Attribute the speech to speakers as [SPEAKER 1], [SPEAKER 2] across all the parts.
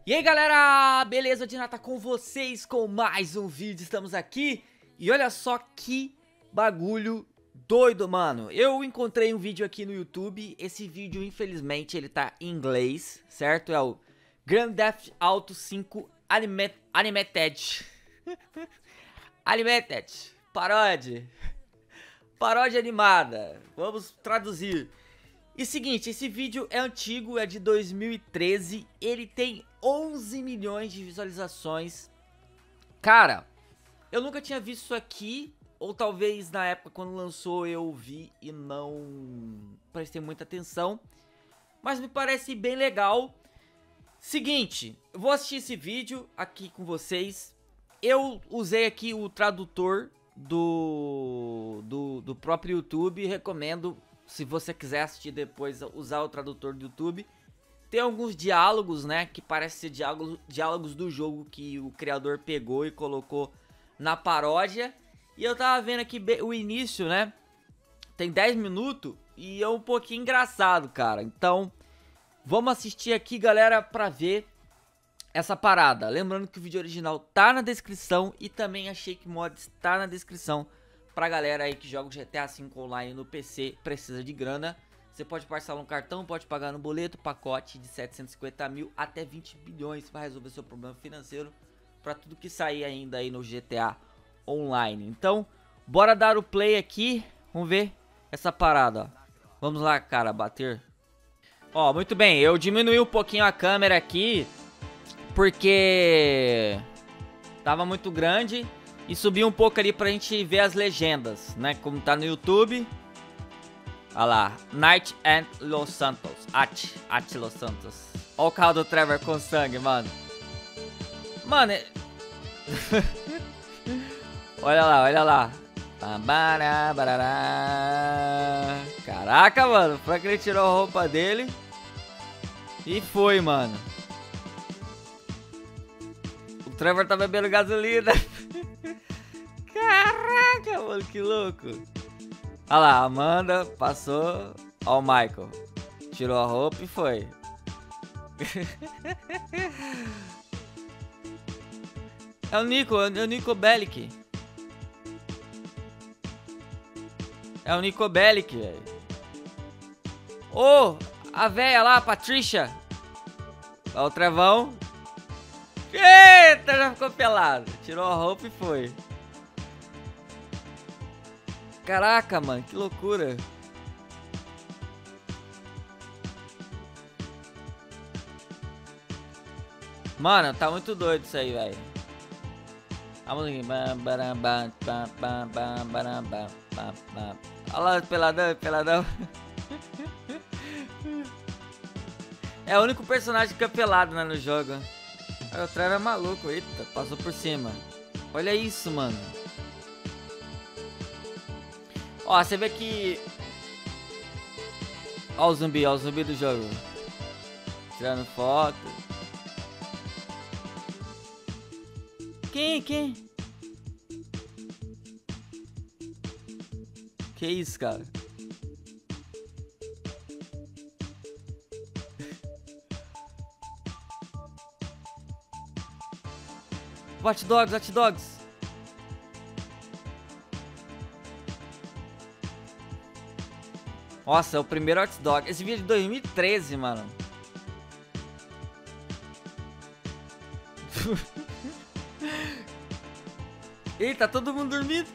[SPEAKER 1] E aí galera, beleza? Dinata com vocês com mais um vídeo, estamos aqui e olha só que bagulho doido, mano. Eu encontrei um vídeo aqui no YouTube, esse vídeo infelizmente ele tá em inglês, certo? É o Grand Theft Auto 5 Animated Animated, paródia animada, vamos traduzir. E seguinte, esse vídeo é antigo, é de 2013, ele tem 11 milhões de visualizações. Cara, eu nunca tinha visto isso aqui, ou talvez na época quando lançou eu vi e não prestei muita atenção, mas me parece bem legal. Seguinte, eu vou assistir esse vídeo aqui com vocês. Eu usei aqui o tradutor do próprio YouTube, recomendo. Se você quiser assistir depois, usar o tradutor do YouTube. Tem alguns diálogos, né, que parecem ser diálogos do jogo que o criador pegou e colocou na paródia. E eu tava vendo aqui o início, né, tem 10 minutos e é um pouquinho engraçado, cara. Então, vamos assistir aqui, galera, pra ver essa parada. Lembrando que o vídeo original tá na descrição e também a Shake Mods tá na descrição. Pra galera aí que joga o GTA V online no PC, precisa de grana. Você pode parcelar no cartão, pode pagar no boleto, pacote de 750 mil até 20 bilhões para resolver seu problema financeiro. Pra tudo que sair ainda aí no GTA online. Então, bora dar o play aqui. Vamos ver essa parada, ó. Vamos lá, cara, bater. Ó, muito bem, eu diminui um pouquinho a câmera aqui, porque tava muito grande. E subir um pouco ali pra gente ver as legendas, né? Como tá no YouTube. Olha lá. Night and Los Santos. At Los Santos. Olha o carro do Trevor com sangue, mano. Mano, olha lá, olha lá. Caraca, mano. O Frank ele tirou a roupa dele. E foi, mano. O Trevor tá bebendo gasolina. Caraca, mano, que louco. Olha lá, a Amanda passou. Ó o Michael. Tirou a roupa e foi. É o Nico Bellic. É o Nico Bellic, velho. Ô, a véia lá, a Patricia. Ó o Trevão. Eita, já ficou pelado. Tirou a roupa e foi. Caraca, mano, que loucura. Mano, tá muito doido isso aí, velho. A música. Olha lá, peladão, peladão. É o único personagem que é pelado, né, no jogo. O Trevor é maluco, eita, passou por cima. Olha isso, mano. Ó, você vê que... Ó o zumbi do jogo. Tirando foto. Quem? Que isso, cara? Hot Dogs. Nossa, é o primeiro Hot Dog. Esse vídeo é de 2013, mano. Ih, tá todo mundo dormindo.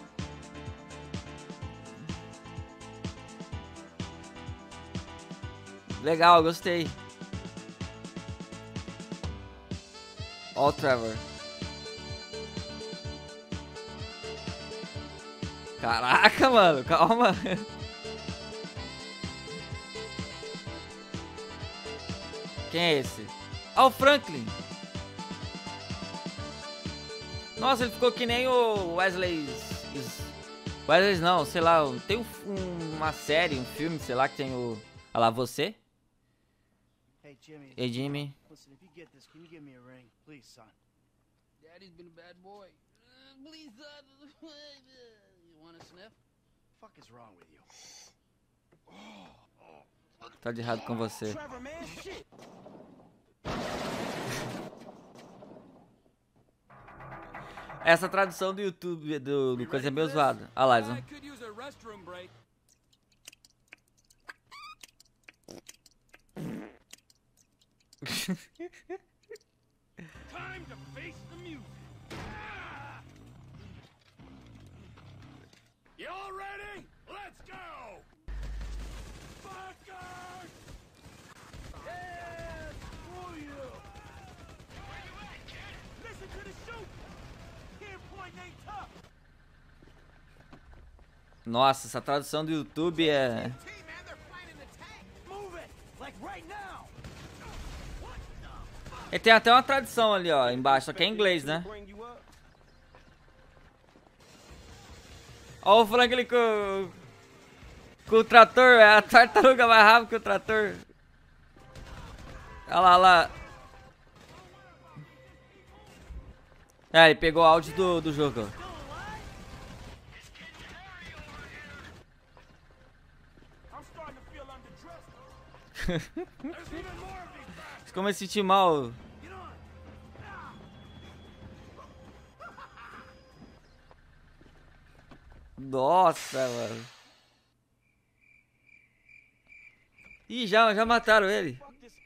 [SPEAKER 1] Legal, gostei. Ó o Trevor. Caraca, mano, calma. Quem é esse? Ah, o Franklin. Nossa, ele ficou que nem o Wesley. Wesley não, sei lá. Tem uma série, um filme, sei lá, que tem o... Olha lá, você? Hey, Jimmy.
[SPEAKER 2] Listen, if you get this, can you give me a ring, please, son? Daddy's been a bad boy. Please, son. You want a sniff? What the fuck is wrong with you?
[SPEAKER 1] Tá de errado com você.
[SPEAKER 2] Trevor, man, shit.
[SPEAKER 1] Essa tradução do YouTube do coisa é meio zoada. Olha lá, Zão.
[SPEAKER 2] Time to face the music. Y'all ready? Let's go! Fuckers! Yeah, screw you! Where you at, kid? Listen to the shoot! Pinpoint ain't tough!
[SPEAKER 1] Nossa, essa tradução do YouTube é...
[SPEAKER 2] Move it! Like right now!
[SPEAKER 1] E tem até uma tradução ali, ó, embaixo, só que é em inglês, né? Ó o Franklin com o trator, é a tartaruga mais rápida que o trator. Olha lá, olha lá. É, ele pegou o áudio do jogo. Como eu me senti mal. Nossa, mano. Ih, já mataram ele.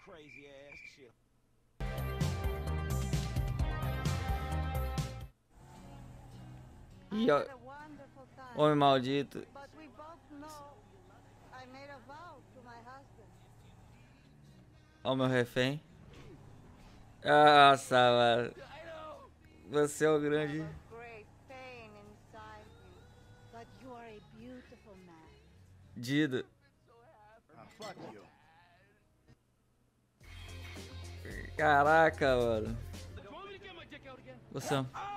[SPEAKER 1] Ih, ó. Homem maldito. Ó o meu refém. Nossa, mano. Você é o grande. Dido. Caraca, mano. Você.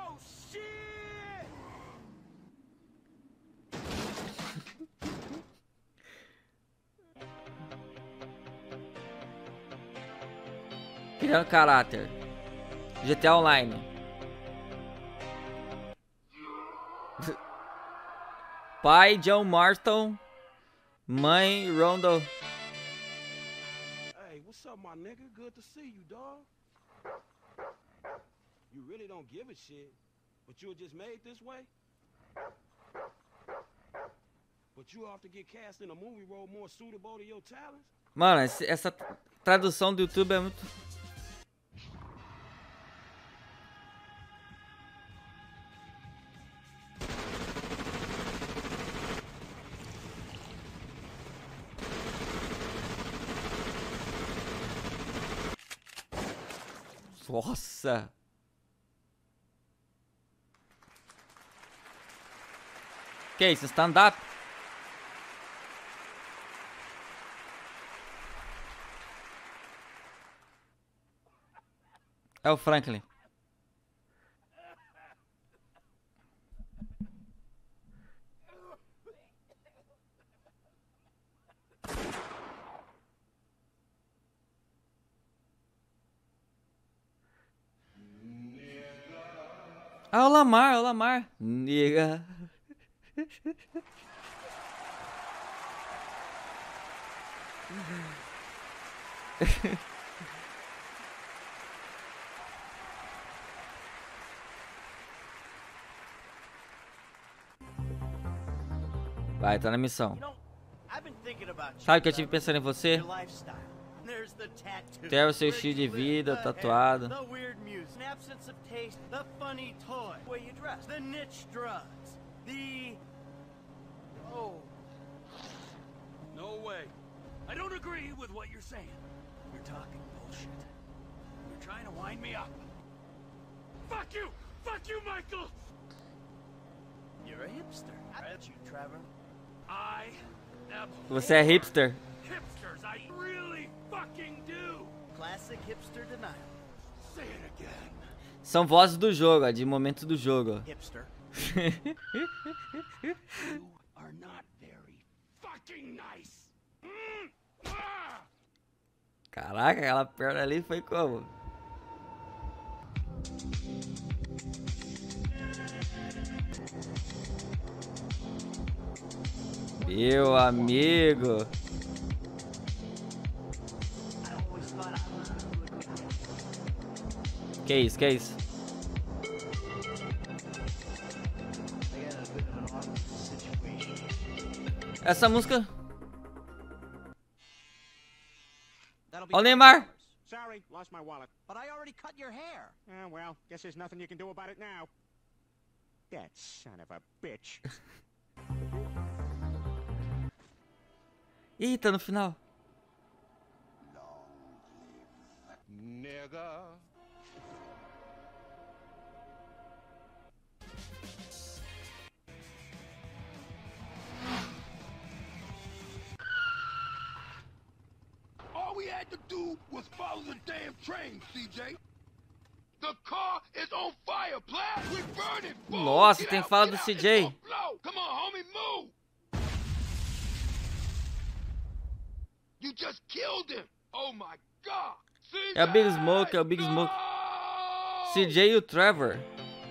[SPEAKER 1] Criando caráter. GTA Online. Pai John Marston. Mãe Rondo.
[SPEAKER 3] Hey, what's up, my nigga? Good to see you, dog. You really don't give a shit, but you were just made this way? But you have to get cast in a movie role more suitable to your talents?
[SPEAKER 1] Mano, essa tradução do YouTube é muito... Nossa! Que isso? Stand-up? É o Franklin. Ah, o Lamar. Nigga. Vai, tá na missão. Sabe o que eu tive pensando em você? Ter o seu estilo de vida tatuado.
[SPEAKER 2] No way. I don't agree with what you're saying. You're talking bullshit. You're trying to wind me up. Fuck you! Fuck you, Michael! You're a hipster, aren't you, Trevor? I am.
[SPEAKER 1] Você é hipster?
[SPEAKER 2] Hipsters, I really fucking do. Classic hipster denial. Say it again.
[SPEAKER 1] São vozes do jogo, ó, de momento do jogo.
[SPEAKER 2] Hipster. You are not very fucking nice.
[SPEAKER 1] Caraca, aquela perna ali foi como? Meu amigo. Que isso, que isso? Essa música...
[SPEAKER 4] That'll be
[SPEAKER 1] Ó o Neymar.
[SPEAKER 4] $5.
[SPEAKER 3] Sorry, lost my wallet.
[SPEAKER 4] But I already cut your hair.
[SPEAKER 3] Well, guess there's nothing you can do about it now. That son of a bitch.
[SPEAKER 1] Ih, tá no final.
[SPEAKER 3] Nigga.
[SPEAKER 5] All we had to do was follow the damn train, CJ. The car is on fire, Platt. We're burning. fool.
[SPEAKER 1] Nossa,
[SPEAKER 5] Get
[SPEAKER 1] tem
[SPEAKER 5] out,
[SPEAKER 1] fala
[SPEAKER 5] get
[SPEAKER 1] do
[SPEAKER 5] out,
[SPEAKER 1] CJ.
[SPEAKER 5] it's gonna blow. Come on, homie, move. You just killed him. Oh my God. CJ!
[SPEAKER 1] É o Big Smoke, é o Big Smoke.
[SPEAKER 5] No!
[SPEAKER 1] CJ e o Trevor.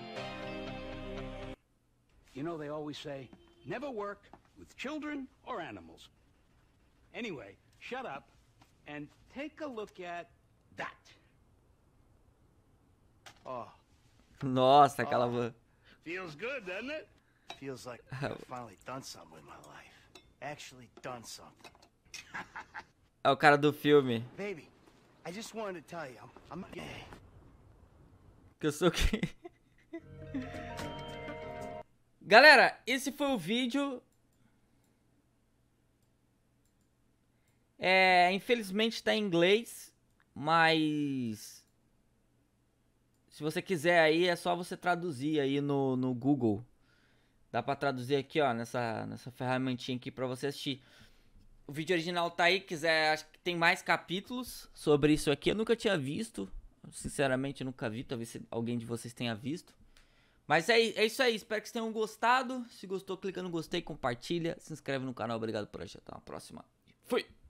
[SPEAKER 2] You know, they always say, never work with children or animals. Anyway, shut up and take a look at that.
[SPEAKER 4] Oh,
[SPEAKER 1] Nossa, aquela van.
[SPEAKER 2] Feels good, doesn't it?
[SPEAKER 4] feels like I've finally done something with my life. Actually done something.
[SPEAKER 1] É o cara do filme.
[SPEAKER 4] Baby, I just wanted to tell you, I'm not gay.
[SPEAKER 1] Que eu sou quem? Galera, esse foi o vídeo. Infelizmente tá em inglês, mas se você quiser aí é só você traduzir aí no Google. Dá pra traduzir aqui, ó, nessa ferramentinha aqui pra você assistir. O vídeo original tá aí, quiser, acho que tem mais capítulos sobre isso aqui. Eu nunca tinha visto, sinceramente eu nunca vi, talvez alguém de vocês tenha visto. Mas é isso aí, espero que vocês tenham gostado. Se gostou, clica no gostei, compartilha, se inscreve no canal. Obrigado por assistir, até uma próxima. Fui!